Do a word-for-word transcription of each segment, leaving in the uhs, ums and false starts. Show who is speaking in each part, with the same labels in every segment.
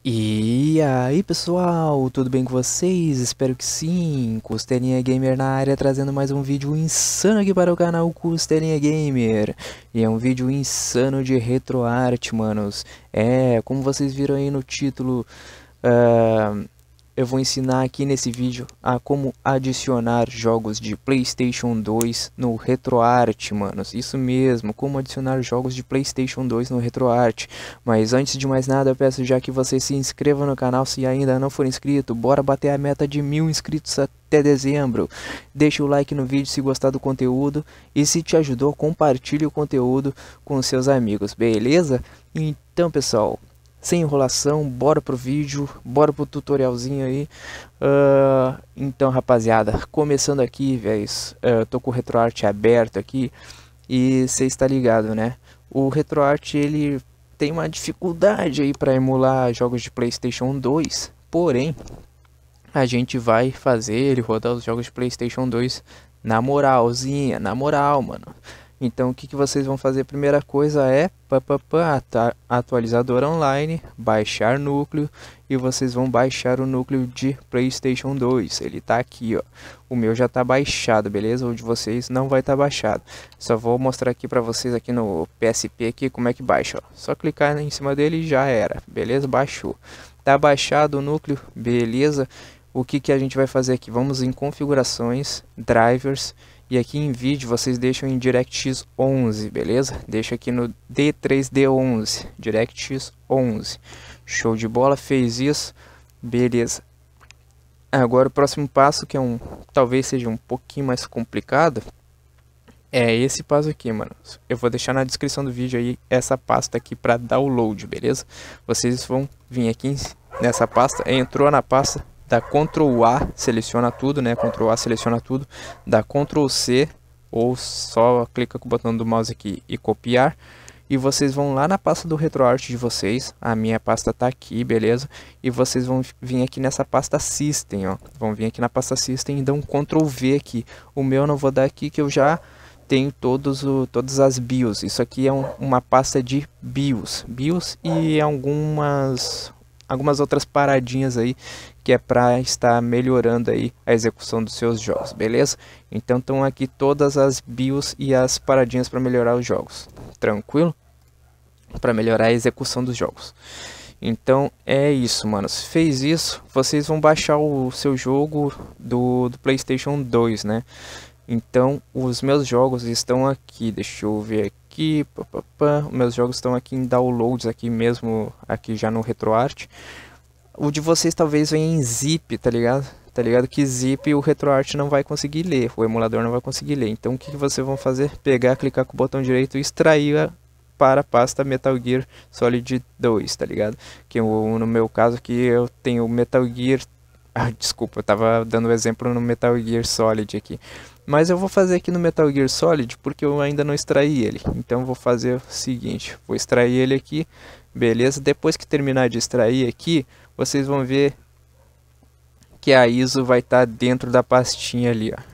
Speaker 1: E aí pessoal, tudo bem com vocês? Espero que sim. Costelinha Gamer na área, trazendo mais um vídeo insano aqui para o canal Costelinha Gamer. E é um vídeo insano de retroarte, manos. É, como vocês viram aí no título, uh, eu vou ensinar aqui nesse vídeo a como adicionar jogos de PlayStation dois no RetroArch, manos. Isso mesmo, como adicionar jogos de PlayStation dois no RetroArch. Mas antes de mais nada, eu peço já que você se inscreva no canal se ainda não for inscrito. Bora bater a meta de mil inscritos até dezembro. Deixa o like no vídeo se gostar do conteúdo. E se te ajudou, compartilhe o conteúdo com seus amigos, beleza? Então, pessoal, sem enrolação, bora pro vídeo, bora pro tutorialzinho aí. Uh, então, rapaziada, começando aqui, velho, uh, tô com o RetroArch aberto aqui e você está ligado, né? O RetroArch, ele tem uma dificuldade aí para emular jogos de PlayStation dois, porém, a gente vai fazer ele rodar os jogos de PlayStation dois na moralzinha, na moral, mano. Então o que, que vocês vão fazer? Primeira coisa é pá, pá, pá, atualizador online, baixar núcleo, e vocês vão baixar o núcleo de PlayStation dois. Ele tá aqui, ó. O meu já tá baixado, beleza? O de vocês não vai estar tá baixado. Só vou mostrar aqui para vocês aqui no P S P aqui como é que baixa, ó. Só clicar em cima dele e já era, beleza? Baixou. Tá baixado o núcleo, beleza? O que, que a gente vai fazer aqui? Vamos em configurações, drivers, e aqui em vídeo vocês deixam em DirectX onze, beleza? Deixa aqui no D três D onze, DirectX onze. Show de bola, fez isso, beleza. Agora o próximo passo, que é um, talvez seja um pouquinho mais complicado, é esse passo aqui, mano. Eu vou deixar na descrição do vídeo aí essa pasta aqui para download, beleza? Vocês vão vir aqui nessa pasta, entrou na pasta, dá control A, seleciona tudo, né? control A seleciona tudo, dá control C, ou só clica com o botão do mouse aqui e copiar. E vocês vão lá na pasta do RetroArch de vocês, a minha pasta tá aqui, beleza? E vocês vão vir aqui nessa pasta System, ó. Vão vir aqui na pasta System e dão um control V aqui. O meu eu não vou dar aqui, que eu já tenho todos o, todas as BIOS. Isso aqui é um, uma pasta de BIOS. BIOS e algumas... algumas outras paradinhas aí que é para estar melhorando aí a execução dos seus jogos, beleza? Então estão aqui todas as BIOS e as paradinhas para melhorar os jogos, tranquilo? Para melhorar a execução dos jogos. Então é isso, manos. Fez isso, vocês vão baixar o seu jogo do, do PlayStation dois, né? Então os meus jogos estão aqui, deixa eu ver aqui, pá, pá, pá. Meus jogos estão aqui em downloads, aqui mesmo, aqui já no RetroArch. O de vocês talvez venha em zip, tá ligado? Tá ligado que zip o RetroArch não vai conseguir ler, o emulador não vai conseguir ler. Então o que, que vocês vão fazer? Pegar, clicar com o botão direito e extrair para a pasta Metal Gear Solid dois, tá ligado? Que eu, no meu caso aqui eu tenho Metal Gear... Ah, desculpa, eu tava dando exemplo no Metal Gear Solid aqui. Mas eu vou fazer aqui no Metal Gear Solid porque eu ainda não extraí ele. Então eu vou fazer o seguinte, vou extrair ele aqui, beleza? Depois que terminar de extrair aqui, vocês vão ver que a I S O vai estar tá dentro da pastinha ali, ó.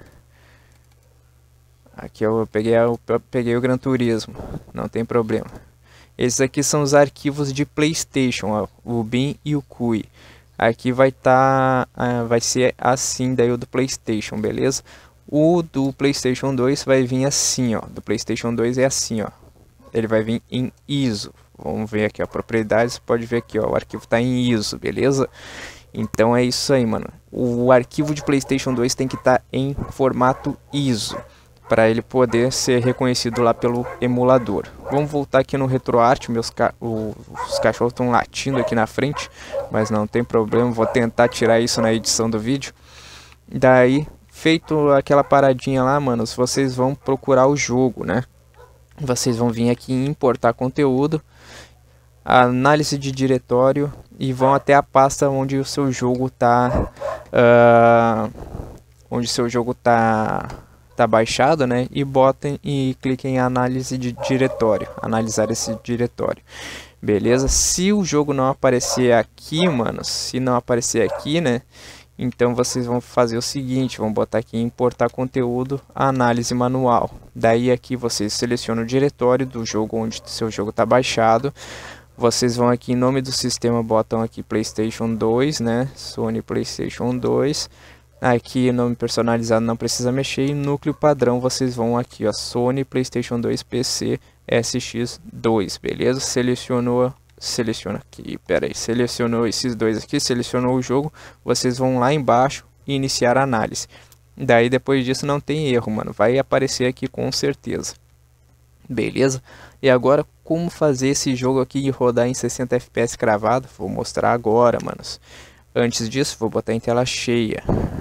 Speaker 1: Aqui eu peguei, eu peguei o Gran Turismo, não tem problema. Esses aqui são os arquivos de PlayStation, ó, o bin e o cui. Aqui vai estar, tá, uh, vai ser assim daí o do PlayStation, beleza? O do PlayStation dois vai vir assim, ó. Do PlayStation dois é assim, ó. Ele vai vir em I S O. Vamos ver aqui, ó, propriedades, pode ver aqui, ó, o arquivo está em I S O, beleza? Então é isso aí, mano. O arquivo de PlayStation dois tem que estar tá em formato I S O, para ele poder ser reconhecido lá pelo emulador. Vamos voltar aqui no RetroArch, meus ca... os cachorros estão latindo aqui na frente, mas não tem problema, vou tentar tirar isso na edição do vídeo. Daí, feito aquela paradinha lá, manos, vocês vão procurar o jogo, né? Vocês vão vir aqui em importar conteúdo, análise de diretório e vão até a pasta onde o seu jogo tá, uh, onde seu jogo tá, tá baixado, né? E botem e cliquem em análise de diretório, analisar esse diretório, beleza? Se o jogo não aparecer aqui, mano, se não aparecer aqui, né? Então vocês vão fazer o seguinte, vão botar aqui em importar conteúdo, análise manual. Daí aqui vocês selecionam o diretório do jogo onde seu jogo está baixado. vocês vão aqui em nome do sistema, botam aqui PlayStation dois, né? Sony PlayStation dois. Aqui nome personalizado não precisa mexer. E núcleo padrão vocês vão aqui, ó, Sony PlayStation dois P C S X dois, beleza? Selecionou, seleciona aqui, pera aí, selecionou esses dois aqui, selecionou o jogo, vocês vão lá embaixo e iniciar a análise. Daí depois disso não tem erro, mano, vai aparecer aqui com certeza. Beleza? E agora como fazer esse jogo aqui rodar em sessenta F P S cravado? Vou mostrar agora, manos. Antes disso, vou botar em tela cheia.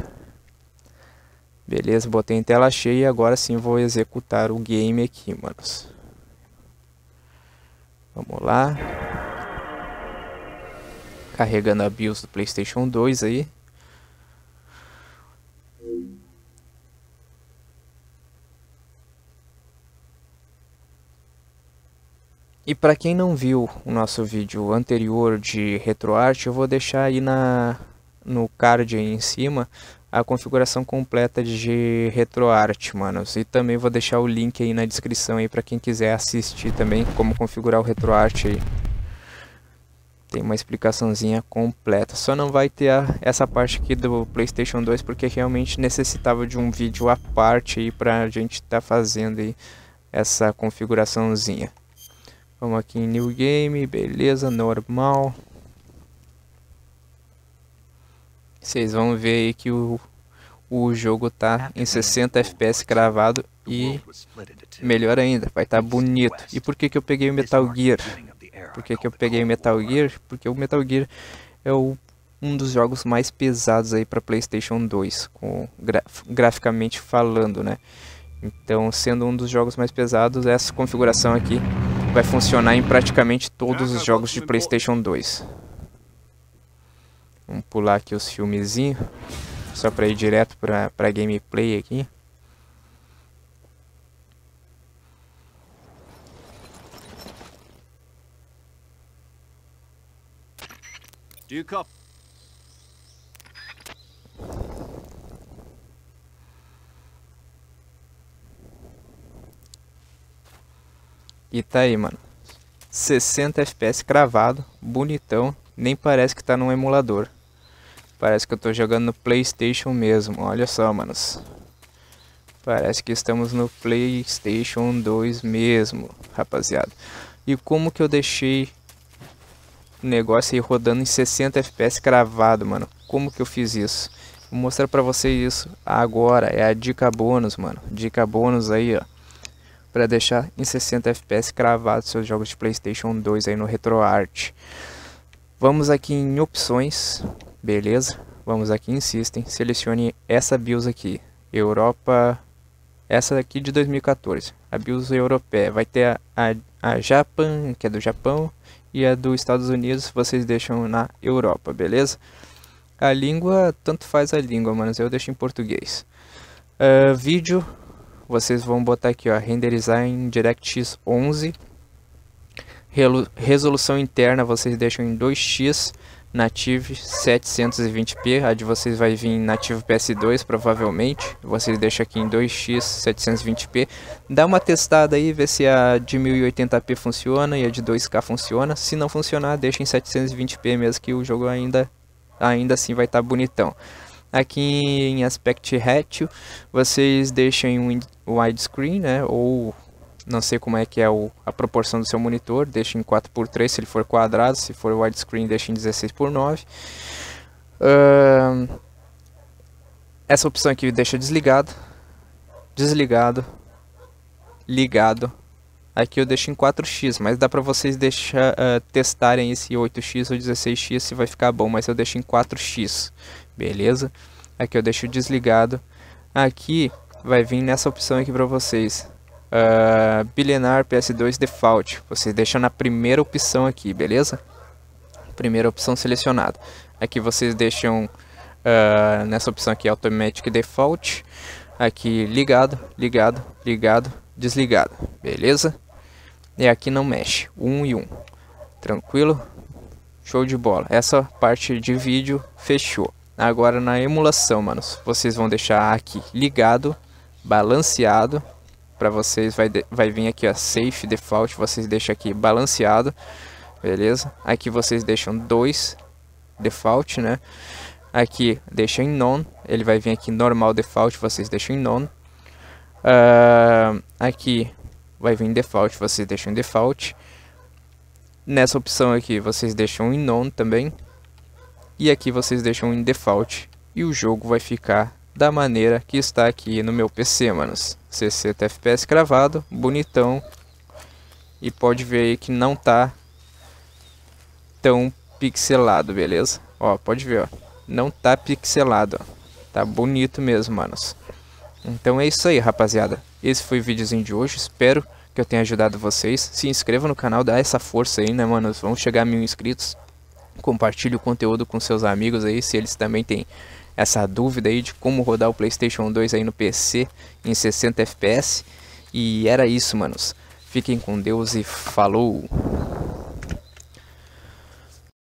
Speaker 1: Beleza, botei em tela cheia e agora sim vou executar o game aqui, manos. Vamos lá. Carregando a BIOS do PlayStation dois aí. E para quem não viu o nosso vídeo anterior de RetroArch, eu vou deixar aí na, no card aí em cima a configuração completa de RetroArch, manos. E também vou deixar o link aí na descrição aí para quem quiser assistir também como configurar o RetroArch aí. Tem uma explicaçãozinha completa. Só não vai ter a, essa parte aqui do PlayStation dois porque realmente necessitava de um vídeo à parte aí pra gente estar tá fazendo aí essa configuraçãozinha. Vamos aqui em New Game, beleza, normal. Vocês vão ver aí que o, o jogo tá em sessenta F P S cravado e melhor ainda, vai estar tá bonito. E por que que eu peguei o Metal Gear? Por que que eu peguei o Metal Gear? Porque o Metal Gear é o, um dos jogos mais pesados aí para PlayStation dois, com, graf, graficamente falando, né? Então, sendo um dos jogos mais pesados, essa configuração aqui vai funcionar em praticamente todos os jogos de PlayStation dois. Vamos pular aqui os filmezinhos, só para ir direto para para gameplay aqui. E tá aí, mano, sessenta F P S cravado, bonitão, nem parece que tá num emulador. Parece que eu tô jogando no PlayStation mesmo, olha só, manos. Parece que estamos no PlayStation dois mesmo, rapaziada. E como que eu deixei o negócio aí rodando em sessenta F P S cravado, mano? Como que eu fiz isso? Vou mostrar pra vocês isso agora, é a dica bônus, mano. Dica bônus aí, ó. Para deixar em sessenta F P S cravado seus jogos de PlayStation dois aí no RetroArch. Vamos aqui em opções, beleza? Vamos aqui em System, selecione essa BIOS aqui, Europa, essa aqui de dois mil e quatorze, a BIOS europeia. Vai ter a, a, a Japan, que é do Japão, e a dos Estados Unidos vocês deixam na Europa, beleza? A língua, tanto faz a língua, mas eu deixo em português. Uh, vídeo, vocês vão botar aqui, ó, renderizar em DirectX onze. Resolução interna vocês deixam em dois x, Native setecentos e vinte p. A de vocês vai vir em Native P S dois provavelmente. Vocês deixam aqui em dois x setecentos e vinte p. Dá uma testada aí, vê se a de mil e oitenta p funciona e a de dois K funciona. Se não funcionar, deixa em setecentos e vinte p mesmo, que o jogo ainda, ainda assim vai estar tá bonitão. Aqui em Aspect Ratio, vocês deixam em um widescreen, né, ou não sei como é que é o, a proporção do seu monitor, deixa em quatro por três se ele for quadrado, se for widescreen deixa em dezesseis por nove. Uh, essa opção aqui deixa desligado, desligado, ligado. Aqui eu deixo em quatro x, mas dá pra vocês deixar, uh, testarem esse oito x ou dezesseis x se vai ficar bom, mas eu deixo em quatro x. Beleza? Aqui eu deixo desligado. Aqui vai vir nessa opção aqui para vocês. Uh, Billionaire P S dois Default. Vocês deixam na primeira opção aqui, beleza? Primeira opção selecionada. Aqui vocês deixam uh, nessa opção aqui Automatic Default. Aqui ligado, ligado, ligado, desligado. Beleza? E aqui não mexe. um e um. Tranquilo? Show de bola. Essa parte de vídeo fechou. Agora na emulação, manos, vocês vão deixar aqui ligado, balanceado. Para vocês vai, de, vai vir aqui a Safe Default, vocês deixam aqui balanceado. beleza? Aqui vocês deixam dois default, né? Aqui deixa em none, ele vai vir aqui normal default, vocês deixam em none. Uh, aqui vai vir em default, vocês deixam em default. Nessa opção aqui vocês deixam em none também. E aqui vocês deixam em default. E o jogo vai ficar da maneira que está aqui no meu P C, manos. sessenta F P S cravado, bonitão. E pode ver aí que não tá tão pixelado, beleza? Ó, pode ver, ó. Não tá pixelado, ó. Tá bonito mesmo, manos. Então é isso aí, rapaziada. Esse foi o videozinho de hoje. Espero que eu tenha ajudado vocês. Se inscreva no canal, dá essa força aí, né, manos? Vamos chegar a mil inscritos. Compartilhe o conteúdo com seus amigos aí, se eles também têm essa dúvida aí de como rodar o PlayStation dois aí no P C em sessenta F P S. E era isso, manos. Fiquem com Deus e falou!